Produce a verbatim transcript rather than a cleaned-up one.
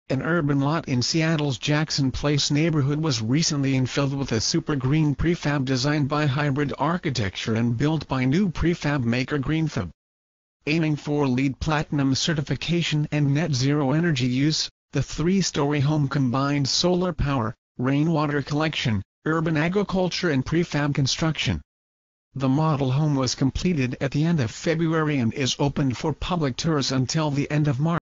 An urban lot in Seattle's Jackson Place neighborhood was recently infilled with a super green prefab designed by Hybrid Architecture and built by new prefab maker Greenfab. Aiming for LEED Platinum certification and net zero energy use, the three-story home combines solar power, rainwater collection, urban agriculture and prefab construction. The model home was completed at the end of February and is open for public tours until the end of March.